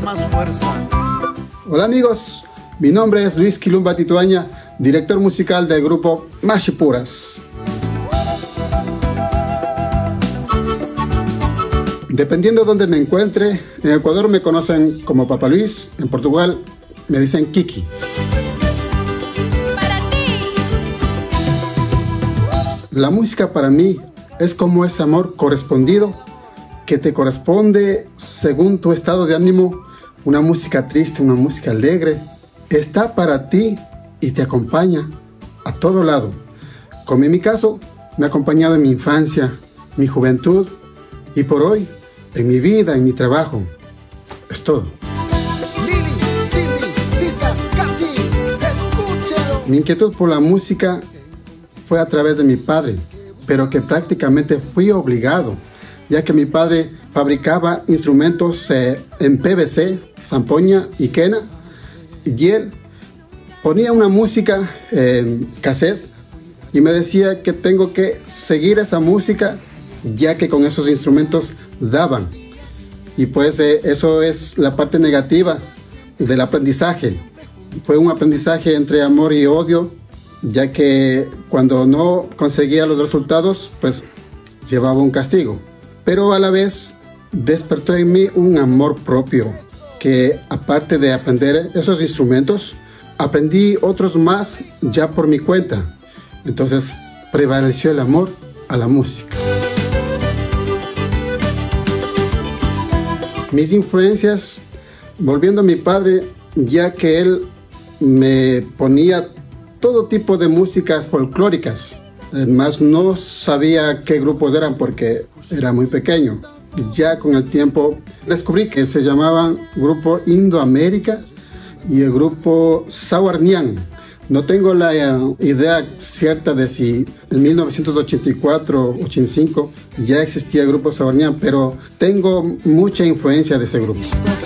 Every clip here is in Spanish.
más fuerza. Hola amigos, mi nombre es Luis Quilumba Tituaña, director musical del grupo Machipuras. Dependiendo de donde me encuentre, en Ecuador me conocen como Papa Luis, en Portugal me dicen Kiki. La música para mí es como ese amor correspondido que te corresponde según tu estado de ánimo. Una música triste, una música alegre, está para ti y te acompaña a todo lado. Como en mi caso, me ha acompañado en mi infancia, mi juventud y por hoy, en mi vida, en mi trabajo. Es todo. Lili, Cindy, Sisa, Katy, escúchelo. Mi inquietud por la música fue a través de mi padre, pero que prácticamente fui obligado, ya que mi padre fabricaba instrumentos en PVC, zampoña y quena, y él ponía una música en cassette y me decía que tengo que seguir esa música, ya que con esos instrumentos daban. Y pues eso es la parte negativa del aprendizaje. Fue un aprendizaje entre amor y odio, ya que cuando no conseguía los resultados, pues llevaba un castigo. Pero a la vez despertó en mí un amor propio, que aparte de aprender esos instrumentos, aprendí otros más ya por mi cuenta. Entonces prevaleció el amor a la música. Mis influencias, volviendo a mi padre, ya que él me ponía todo tipo de músicas folclóricas. Además, no sabía qué grupos eran porque era muy pequeño. Ya con el tiempo descubrí que se llamaban Grupo Indoamérica y el Grupo Sawarnian. No tengo la idea cierta de si en 1984-85 ya existía el Grupo Sawarnian, pero tengo mucha influencia de ese grupo.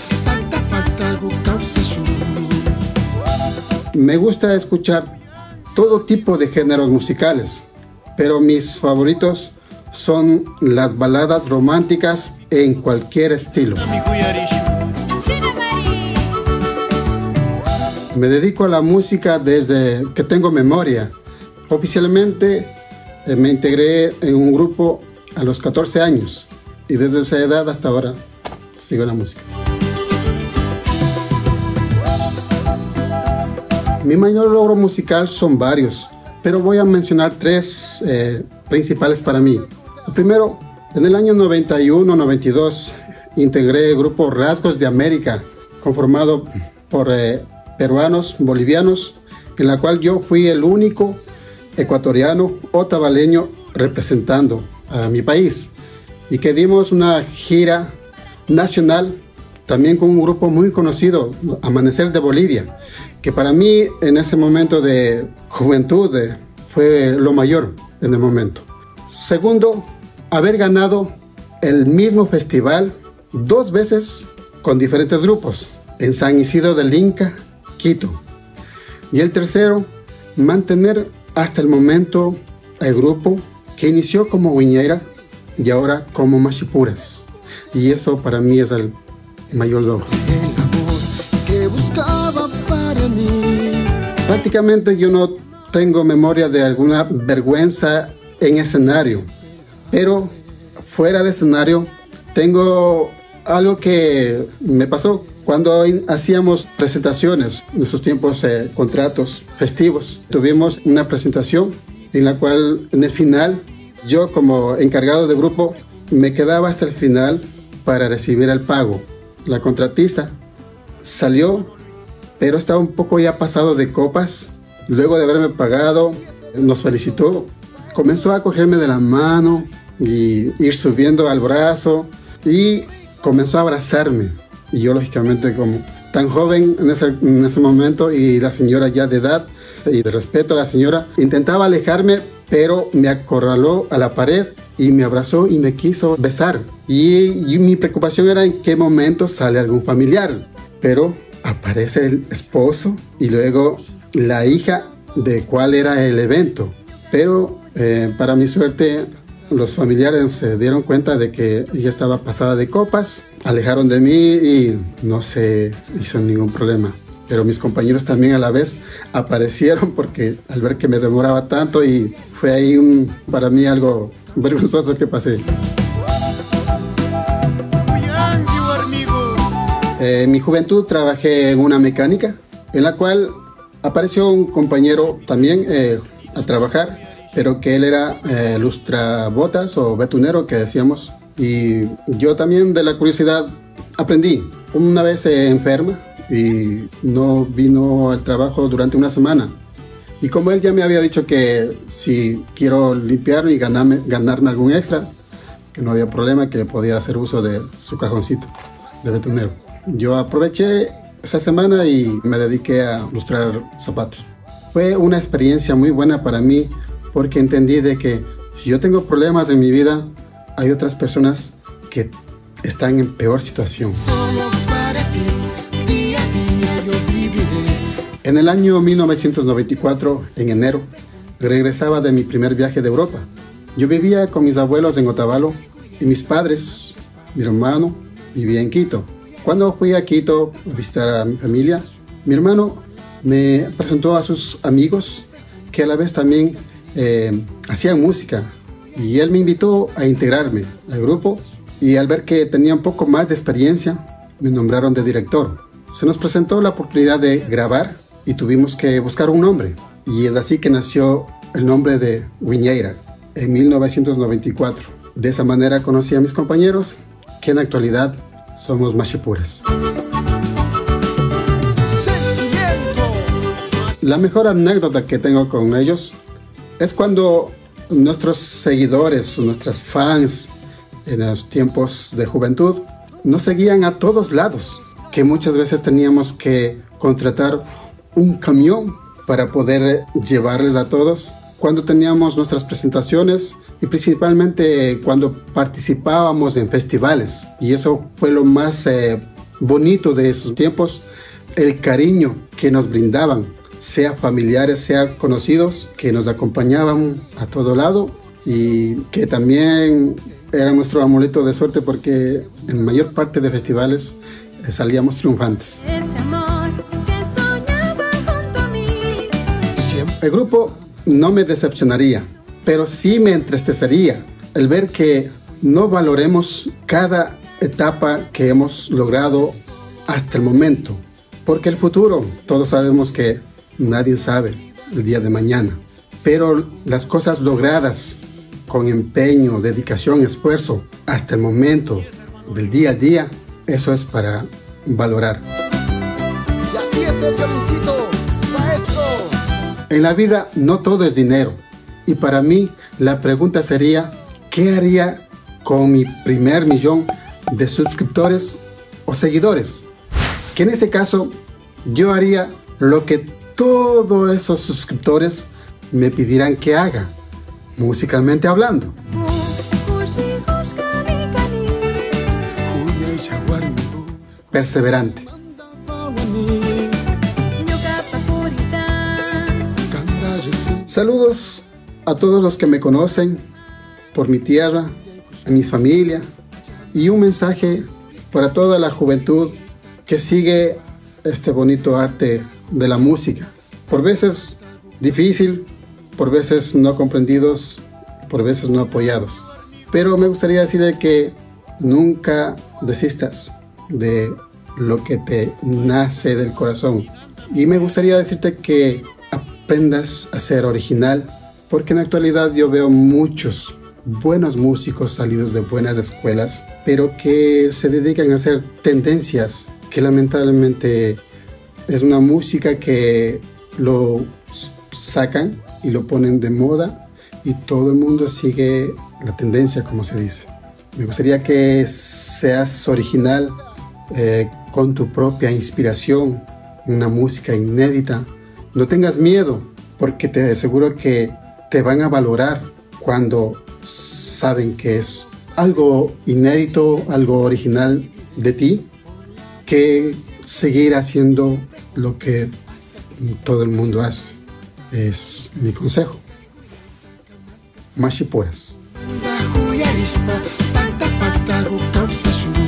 Me gusta escuchar todo tipo de géneros musicales, pero mis favoritos son las baladas románticas en cualquier estilo. Me dedico a la música desde que tengo memoria. Oficialmente me integré en un grupo a los 14 años y desde esa edad hasta ahora sigo la música. Mi mayor logro musical son varios, pero voy a mencionar tres principales para mí. El primero, en el año 91-92 integré el grupo Rasgos de América, conformado por peruanos, bolivianos, en la cual yo fui el único ecuatoriano o tabaleño representando a mi país, y que dimos una gira nacional también con un grupo muy conocido, Amanecer de Bolivia, que para mí en ese momento de juventud fue lo mayor en el momento. Segundo, haber ganado el mismo festival 2 veces con diferentes grupos, en San Isidro del Inca, Quito. Y el tercero, mantener hasta el momento el grupo que inició como Guiñeira y ahora como Machipuras. Y eso para mí es el mayor logro. Prácticamente yo no tengo memoria de alguna vergüenza en escenario, pero fuera de escenario tengo algo que me pasó cuando hacíamos presentaciones en esos tiempos, contratos festivos. Tuvimos una presentación en la cual en el final yo como encargado de grupo me quedaba hasta el final para recibir el pago. La contratista salió, pero estaba un poco ya pasado de copas. Luego de haberme pagado, nos felicitó. Comenzó a cogerme de la mano y ir subiendo al brazo y comenzó a abrazarme. Y yo, lógicamente, como tan joven en ese momento y la señora ya de edad y de respeto a la señora, intentaba alejarme, pero me acorraló a la pared y me abrazó y me quiso besar. Y mi preocupación era en qué momento sale algún familiar. Pero aparece el esposo y luego la hija de cuál era el evento. Pero para mi suerte, los familiares se dieron cuenta de que ella estaba pasada de copas alejaron de mí y no se hizo ningún problema. Pero mis compañeros también a la vez aparecieron porque al ver que me demoraba tanto, y fue ahí para mí algo vergonzoso que pasé. En mi juventud trabajé en una mecánica en la cual apareció un compañero también a trabajar, pero que él era lustrabotas o betunero que decíamos, y yo también de la curiosidad aprendí. Una vez se enferma y no vino al trabajo durante una semana, y como él ya me había dicho que si quiero limpiar y ganarme algún extra, que no había problema, que podía hacer uso de su cajoncito de betunero, yo aproveché esa semana y me dediqué a lustrar zapatos. Fue una experiencia muy buena para mí porque entendí de que si yo tengo problemas en mi vida, hay otras personas que están en peor situación. En el año 1994, en enero, regresaba de mi primer viaje de Europa. Yo vivía con mis abuelos en Otavalo y mis padres, mi hermano, vivía en Quito. Cuando fui a Quito a visitar a mi familia, mi hermano me presentó a sus amigos que a la vez también hacían música, y él me invitó a integrarme al grupo, y al ver que tenía un poco más de experiencia me nombraron de director. Se nos presentó la oportunidad de grabar y tuvimos que buscar un nombre, y es así que nació el nombre de Wiñeira en 1994. De esa manera conocí a mis compañeros, que en la actualidad somos Machipuras. La mejor anécdota que tengo con ellos es cuando nuestros seguidores, nuestras fans en los tiempos de juventud nos seguían a todos lados, que muchas veces teníamos que contratar un camión para poder llevarles a todos cuando teníamos nuestras presentaciones, y principalmente cuando participábamos en festivales. Y eso fue lo más bonito de esos tiempos, el cariño que nos brindaban, sea familiares, sea conocidos, que nos acompañaban a todo lado, y que también era nuestro amuleto de suerte porque en mayor parte de festivales salíamos triunfantes. Ese amor que soñaba junto a mí. El grupo no me decepcionaría, pero sí me entristecería el ver que no valoremos cada etapa que hemos logrado hasta el momento, porque el futuro, todos sabemos que nadie sabe el día de mañana, pero las cosas logradas con empeño, dedicación, esfuerzo hasta el momento del día a día, eso es para valorar. Y así está el violincito, maestro. En la vida no todo es dinero. Y para mí la pregunta sería, ¿qué haría con mi primer millón de suscriptores o seguidores? Que en ese caso yo haría lo que todos esos suscriptores me pidieran que haga, musicalmente hablando. Perseverante. Saludos a todos los que me conocen por mi tierra, a mi familia, y un mensaje para toda la juventud que sigue este bonito arte de la música. Por veces difícil, por veces no comprendidos, por veces no apoyados. Pero me gustaría decirle que nunca desistas de lo que te nace del corazón. Y me gustaría decirte que aprendas a ser original, porque en la actualidad yo veo muchos buenos músicos salidos de buenas escuelas, pero que se dedican a hacer tendencias que lamentablemente es una música que lo sacan y lo ponen de moda y todo el mundo sigue la tendencia, como se dice. Me gustaría que seas original con tu propia inspiración, una música inédita. No tengas miedo, porque te aseguro que te van a valorar cuando saben que es algo inédito, algo original de ti, que seguir haciendo lo que todo el mundo hace. Es mi consejo. Machipuras.